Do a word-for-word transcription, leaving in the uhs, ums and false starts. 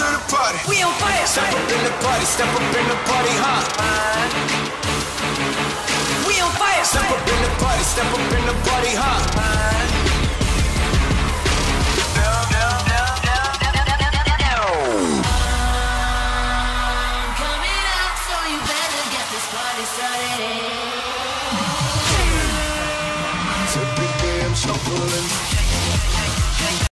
to the party. We on fire. Step up in the party, step up in the party, huh? We on fire. Step up in the party, step up in the party, huh? It's a big damn shuffling.